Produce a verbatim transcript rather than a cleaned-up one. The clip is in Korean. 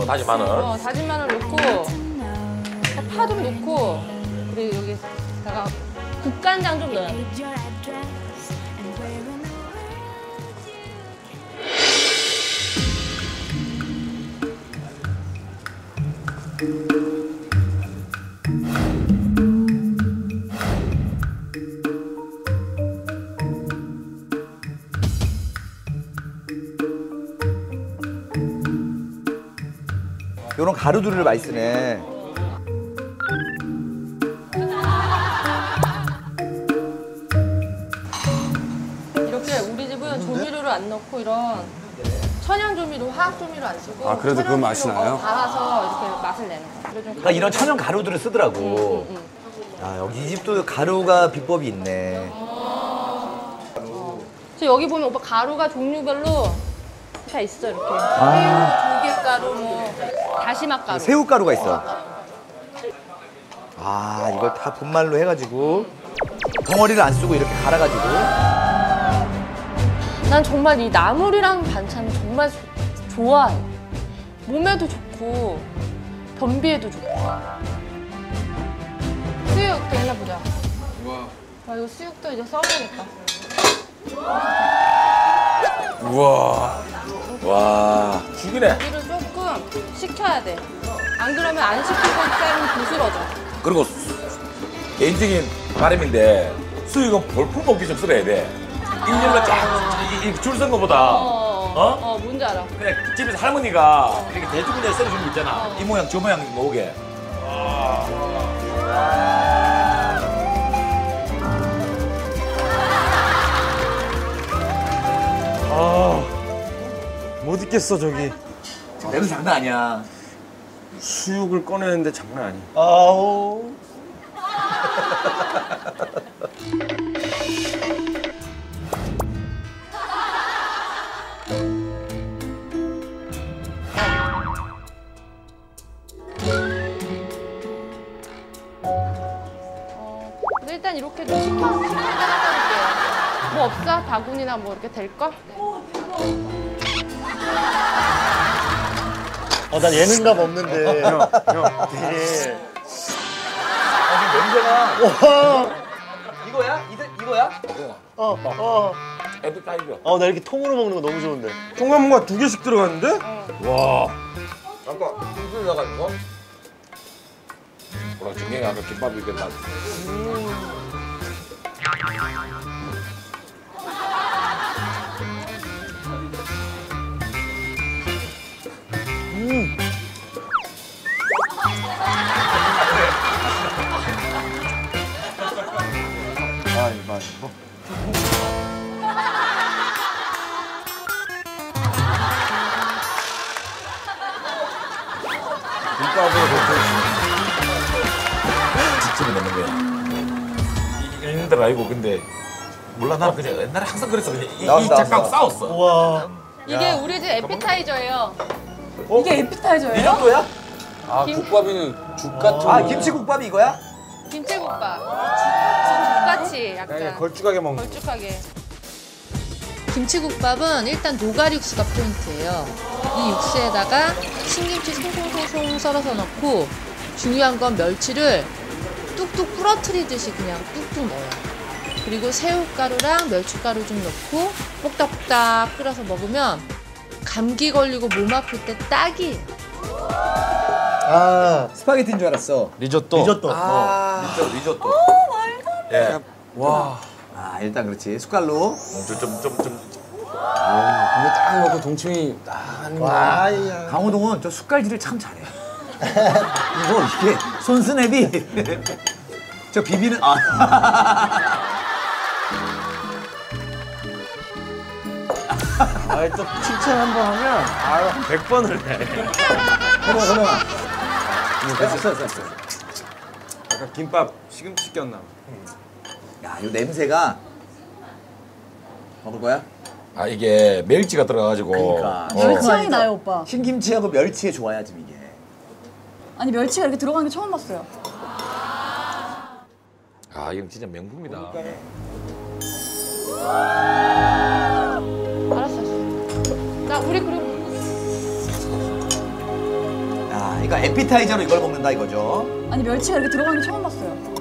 다진 마늘. 어, 다진 마늘 넣고 파 좀 넣고 그리고 여기다가 국간장 좀 넣어요. 요런 가루들을 많이 쓰네. 이렇게 우리 집은 조미료를 안 넣고 이런 천연 조미료, 화학 조미료 안 쓰고 아, 그래도 그 맛이 나요? 갈아서 이렇게 맛을 내는 거야. 그래서 좀 그러니까 이런 천연 가루들을 쓰더라고. 응, 응, 아, 여기 이 집도 가루가 비법이 있네. 저 여기 보면 오빠 가루가 종류별로 다 있어 이렇게. 아. 새우, 조개가루, 뭐 다시마 가루. 새우가루가 있어. 아, 이걸 다 분말로 해가지고 덩어리를 안 쓰고 이렇게 갈아가지고. 난 정말 이 나물이랑 반찬 정말 조- 좋아해. 몸에도 좋고 변비에도 좋고. 수육도 해보자. 우와. 아, 이거 수육도 이제 썰어야겠다. 우와. 와, 죽이네. 고기를 조금 식혀야 돼. 안 그러면 안 식히고 쌀은 부스러져. 그리고 개인적인 바람인데 수육은 볼품 먹기 좀 썰어야 돼. 일렬로 쫙줄 선 거보다 어, 어? 어, 뭔지 알아. 그냥 집에서 할머니가 이렇게 대중분에 썰어주는 거 있잖아. 이 모양 저 모양 먹게. 못 있겠어, 저기. 냄새 장난 아니야. 수육을 꺼내는데 장난 아니야. 아우. 근데 일단 이렇게 좀 식혀, 식히게 해드릴게요. 뭐 없어? 바구니나 뭐 이렇게 될 거? 어, 난 예능감 없는데. 형, 형. 되게. 아, 지금 냄새가. 와. 이거야? 이들, 이거야? 어, 어. 에픽타이저. 어, 나 이렇게 통으로 먹는 거 너무 좋은데. 통나무가 두 개씩 들어갔는데? 와. 아까 김술 나가는 거? 뭐라 정경이 아까 김밥이 이렇게 나. 가위바위보. 김밥으로 직접이 넣는 거야. 있는 알고 근데 몰라 나는 그냥 옛날에 항상 그랬어. 그냥 이, 나왔어, 이 작가하고 나왔어. 싸웠어. 우와. 이게 우리 집 에피타이저예요. 이게 에피타이저예요? 이 정도야? 아, 김- 국밥이는 죽 같은 아, 거. 김치국밥이 이거야? 김치국밥. 국같이 그냥 약간 걸쭉하게 먹는 거. 걸쭉하게. 김치국밥은 일단 노가리 육수가 포인트예요. 이 육수에다가 신김치 송송송송 썰어서 넣고 중요한 건 멸치를 뚝뚝 부러뜨리듯이 그냥 뚝뚝 넣어요. 그리고 새우가루랑 멸치가루 좀 넣고 볶닥볶닥 끓여서 먹으면 감기 걸리고 몸 아플 때 딱이에요. 아, 스파게티인 줄 알았어. 리조또. 리조또. 아. 리조또, 리조또. 예. 와. 아, 일단 그렇지. 숟갈로. 좀, 좀, 좀, 좀. 아, 근데 딱 먹고 동충이 딱 하는 거. 와, 야. 강호동은 저 숟갈질을 참 잘해. 이거 이게 손스냅이 저 비비는 아. 아, 또 칭찬 한 번 하면 아, 백 번을 해. 해봐, 해봐. 됐어, 됐어, 됐어. 아까 김밥 시금치 꼈나? 야, 이 냄새가 먹을 거야? 아 이게 멸치가 들어가가지고. 그러니까. 어. 멸치 향이 나요, 오빠. 신김치하고 멸치의 조화야 지금 이게. 아니, 멸치가 이렇게 들어가는 게 처음 봤어요. 아 이건 진짜 명품이다. 알았어. 나 우리 그리고 그러니까 에피타이저로 이걸 먹는다 이거죠. 아니 멸치가 이렇게 들어가는 게 처음 봤어요.